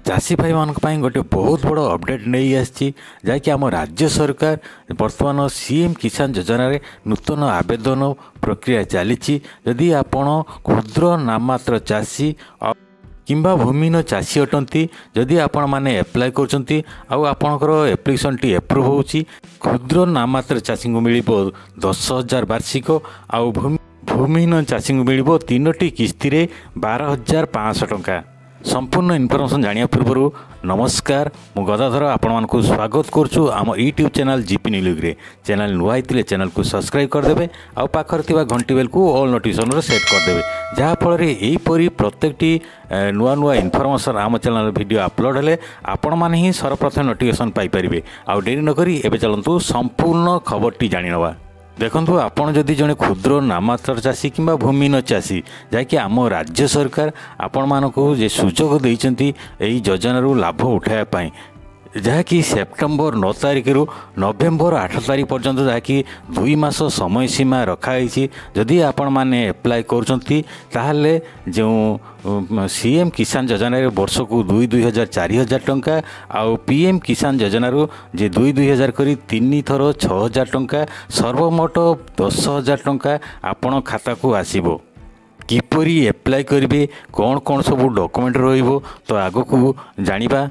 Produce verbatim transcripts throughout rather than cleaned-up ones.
चाषी भाई मान गोटे बहुत बड़ अपडेट नहीं आसी जहाँकि आम राज्य सरकार बर्तमान सीएम किसान योजना रे नूतन आवेदन प्रक्रिया चली। जदि आपण क्षुद्र नाममात्र चाषी किंबा भूमिहीन चाषी अटंती जदि आपण माने एप्लाय करछंती आउ आपणकर एप्लिकेशन टी एप्रूव होउची क्षुद्र नाममात्र चाषी को मिलिबो दस हजार वार्षिक आउ भूमिहीन चाषी को मिलिबो तीनोटी किस्ती रे बारह हजार पाँच सौ टंका। संपूर्ण इनफॉरमेशन जानिया पूर्व नमस्कार मु गदाधर आपण मानकु स्वागत करछु आम यूट्यूब चैनल जीपी न्यूज रे। चैनल नुआ आइतिले चैनल को सब्सक्राइब करदेबे आउ पाखर थिबा घंटी बेल को ऑल नोटिफिकेशन रे सेट करदेबे जहाँ फल एही परी प्रत्येकटी नुआ नुआ इनफॉरमेशन आम चैनल वीडियो अपलोड हेले आपण माने ही सर्वप्रथम नोटिफिकेशन पाई परिबे। आउ देरी न करी एबे चलंतु संपूर्ण खबरटी जानि नवा। देखंतु आपण जदि जने क्षुद्र नाममात्र चाषी किंबा भूमिहीन चाषी जहाँकि आम राज्य सरकार आपण मानकु जे सुजोग देइचंती एही योजना रू लाभ उठाया पाई जहाँकि सेप्टेम्बर नौ तारिख रु नवेम्बर आठ तारिख पर्यंत जहाँकि दुई मास समय सीमा रखाई। जदि आपण माने एप्लाय करछंती ताहले जो सीएम किसान योजना रे वर्ष को दुई दुई हजार चार हजार टंका आउ पीएम किसान योजना रू जे दुई दुई हजार करी तीन थर छः हजार टंका सर्वमोट दस हजार टंका आपण खाता को आसीबो। किपरि एप्लाय करिवे कौन कौन सब डॉक्यूमेंट रहिबो तो आगो को जानिबा।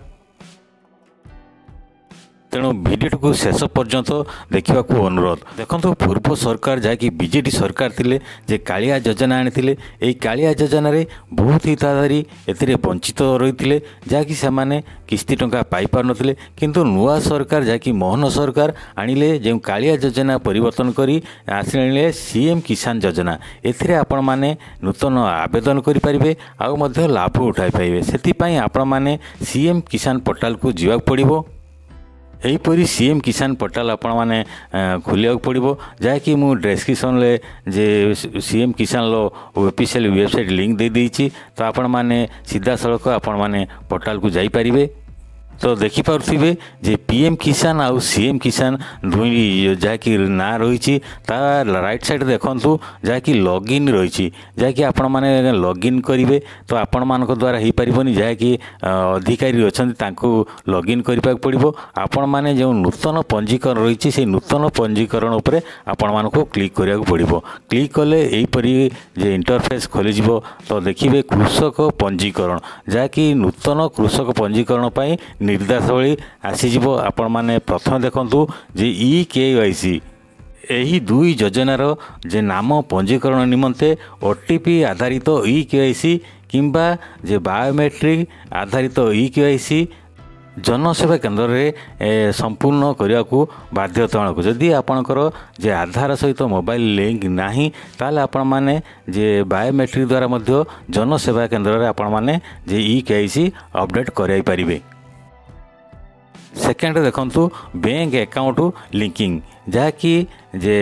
तेणु भिडियो को शेष पर्यंत देखा अनुरोध। देखो पूर्व सरकार जहाँकि बीजेडी सरकार थिले जे कालिया योजना आनी यही कालिया योजना रे बहुत हिताधारी एथिरे वंचित रही जहाँकि से किस्ती टंका पाई पार नथिले किंतु नुआ सरकार जहाँकि मोहन सरकार आनिले जो कालिया योजना परिवर्तन करी आसिले सीएम किसान योजना एथिरे आपण माने नूतन आवेदन करि परिबे आउ मध्य लाभ उठाई पाइबे। सेति आपण माने सीएम किसान पोर्टाल को जीवा पड़िबो। यहीपरी सीएम किसान पोर्टाल आपण माने खोलिया पड़ो जहाँकि मु डिस्क्रिप्शन ले जे सीएम किसान लो ऑफिशियल वेबसाइट लिंक दे देइछि तो आपण माने सीधा सड़क आपण माने पोर्टाल को जाई परिबे। तो देखि पारुथिबे जे पीएम किसान आउ सीएम किसान दुई जहाँकि ना रही राइट साइड देखंतु जहाँकि लॉगिन रही जहाँकि आपण माने लॉगिन करिवे तो आपण मानक द्वारा हो पारिबनी जहाँकि अधिकारी अच्छा तांको लॉगिन करने पड़ो। आपण माने जो नूतन पंजीकरण रही से नूतन पंजीकरण उपरे आपण मानको क्लिक करिया पड़ो। क्लिक कले यहीपरी जे इंटरफेस खोली तो देखिए कृषक पंजीकरण जहाँकि नूतन कृषक पंजीकरण पाई निर्देशावली आसीजिवो। आपण माने प्रथम देखंतु जे ई केवाईसी यही दुई योजनार जे नाम पंजीकरण निमंते ओटीपी आधारित ई केवाईसी किंबा जे बायोमेट्रिक आधारित ई केवाईसी जनसेवा केन्द्र रे संपूर्ण करने को बाध्यतामूलक। जदि आपणकर जे आधार सहित मोबाइल लिंक नाही ताले आपण माने जे बायोमेट्रिक द्वारा मध्य जनसेवा केन्द्र रे आपण माने जे ई केवाईसी अपडेट कराई परिबे। सेकेंड देखंतु बैंक अकाउंट लिंकिंग जहाँकि जे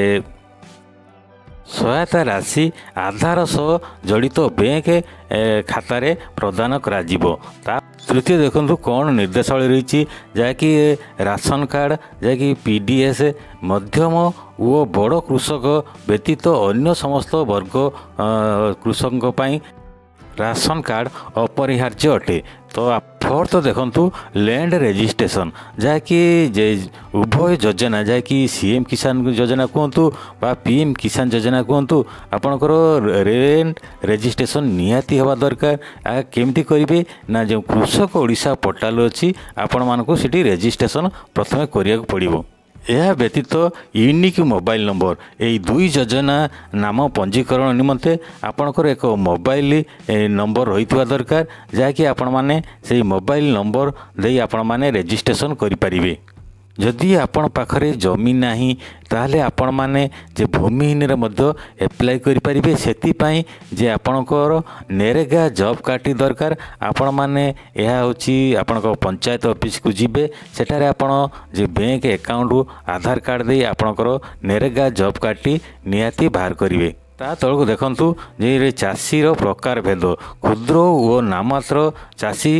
सहायता राशि आधार सह जड़ित बैंक खाता रे प्रदान करा जिवो। ता तृतीय देखंतु कौन निर्देशावली रही जहाँकि राशन कार्ड जहाँकि पीडीएस मध्यम ओ बड़ कृषक व्यतीत अन्य समस्त वर्ग कृषकों पाई राशन कार्ड अपरिहार्य अटे। तो फोर्थ देखंतु लैंड रजिस्ट्रेशन जहाँकि जे उभय योजना जहाँकि सीएम किसान योजना कहतु बा पीएम किसान योजना कहतु आपणकर लैंड रजिस्ट्रेशन निहाती हवा दरकार। आ केमती करिवे ना जो कृषक ओडिशा पोर्टाल अच्छी आपण मानकु सिटी रजिस्ट्रेशन प्रथमे करिया पड़िबो। यह व्यतीत यूनिक मोबाइल नंबर यही दुई योजना नाम पंजीकरण निमंते आपणकर एक मोबाइल नंबर रही दरकार जहाँकि आपण माने से मोबाइल नंबर दे आपण माने रजिस्ट्रेशन करि परिबे। जदि आपण पाखरे जमी नाही ताहले आपण माने जे भूमिहीन रे मध्य एप्लाय करि परिबे। सेति पई जे आपणकर नेरेगा जॉब कार्ड दरकार आपण माने यह होची आपणक पंचायत ऑफिस को जिबे सेठारे आपण जे बैंक अकाउंट आधार कार्ड दे आपणकर नेरेगा जॉब कार्ड निहाती बाहर करिवे। ता तळको देखंतु जे चाषी रो प्रकार भेद क्षुद्र ओ नाममात्र चाषी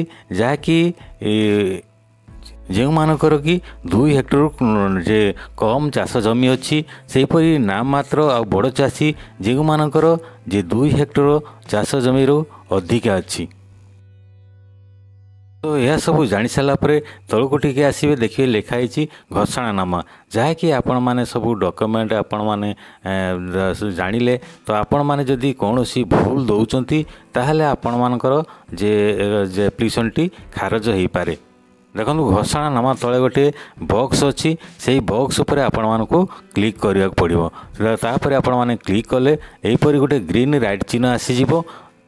जहाँकि जो मानकर कि दुई हेक्टर जे कम चाष जमी अच्छी सेपरी नाम मात्र आ बड़ चाषी जो मानकर जे दुई हेक्टर चाष जमी रो अधिका अच्छी। तो यह सब जानी सारा पर तलू टिके आसवे देखिए लिखाई घोषणानामा जहाँकि आपण मैंने सब डॉक्यूमेंट आपण मैंने जानिले तो आपण मैंने जदि कौन भूल दौरान ताहले आपण मानकर जे एप्लिकेशन टी खारज हो पारे। देखो घोषणानामा तले गोटे बॉक्स अच्छी से बॉक्स उपर आपण मानक क्लिक करिया पड़िबो तापर आपण माने क्लिक कले एहीपरि गोटे ग्रीन राइट चिन्ह आसीजिवो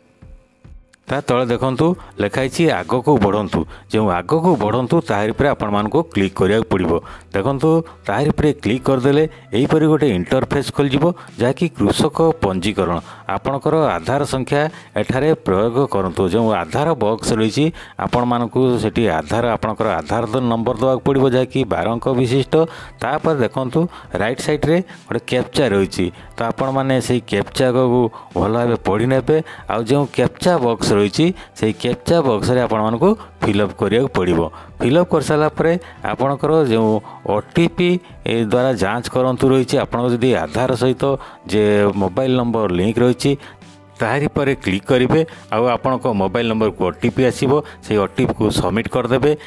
ता तले देखंतु लिखाई आग को बढ़ंतु जो आग को बढ़ंतु ताहारि पर आपण मानक क्लिक करिया पड़िबो। देखंतु ताहारि पर क्लिक करदेले एहीपरि गोटे इंटरफेस खोल जिवो जाकि कृषक पंजीकरण आपणकर आधार संख्या एठारे प्रयोग करंतु जो आधार बॉक्स रही आपण मानक सेठी आधार आपणकर आधार नंबर देवाक पड़िबो जाकि बारह अंक विशिष्ट तापर देखंतु राइट साइड रे गोटे कैप्चा रही तो आपण माने से कैप्चा को भल भाव पढ़ी नेबे आ जो कैप्चा बॉक्स रही से कैप्चा बॉक्स रे आपण मानक फिलअप करिया पड़िबो। फिलअप कर सारा पर आपणकर जो ओटीपी द्वारा जांच करंतु रही आपण जदि आधार सहित जे मोबाइल नंबर लिंक रही ताहारि पर क्लिक करेंगे आपण मोबाइल नंबर को ओटीपी आसीबो से ओटीपी को सबमिट करदेवे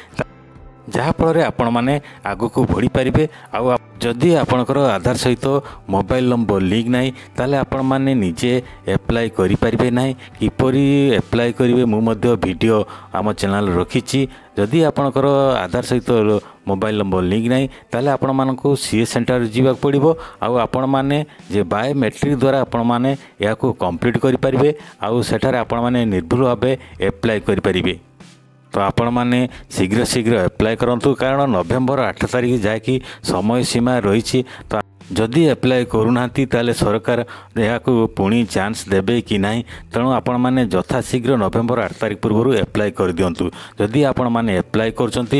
जहाँफल आपण मैंने आग को बढ़ी पारे। आ जदि आपणकर आधार सहित मोबाइल नंबर लिंक नहीं ताले आपण मैंने निजे एप्लाई करें ना किपरि एप्लाई करेंगे मुझे वीडियो आम चैनल रखी जदि आपणकर आधार सहित मोबाइल नंबर लिंक नहीं ताले आपण मानक सीए सेंटर जावाक पड़ो आपण मैंने जे बायोमेट्रिक द्वारा आपण मैंने या कंप्लीट करेंगे आउ सेठारे आपण मैंने निर्भुल भाव एप्लाई करेंगे। तो आपण मैंने शीघ्र शीघ्र एप्लाई करूँ कारण नवेम्बर आठ तारिख जहाँकि समय सीमा रही तो जदि एप्लाई करूना ताले सरकार यह पुणी चांस देवे कि नहीं तेणु आपण मैंने यथाशीघ्र नवेम्बर आठ तारिख पूर्व एप्लाई कर दिंतु। जदि आपण मैंने एप्लाई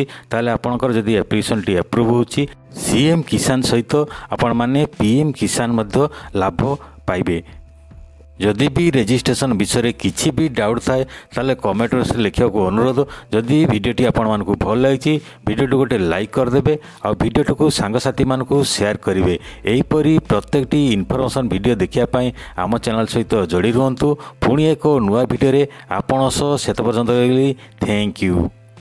कर आपणकर जदि एप्लिकेशन टी एप्रूव होची सीएम किसान सहित आपण मैंने पीएम किसान मध्य लाभ पाइबे। जदि भी रजिस्ट्रेशन विषय किसी भी डाउट थाए ताले कमेंट लिखा अनुरोध। जदि वीडियोटी आपण मानकु भल लगी वीडियोटी गोटे लाइक करदेवे और वीडियोटी को सांगसाथी मानकु शेयर करेंगे। यहीपरि प्रत्येकटी इनफॉरमेशन वीडियो देखापी आम चैनल सहित जोड़ी रुहतु। पुणी एक नुआ वीडियो आपण सह सेत पर्यंत थैंक यू।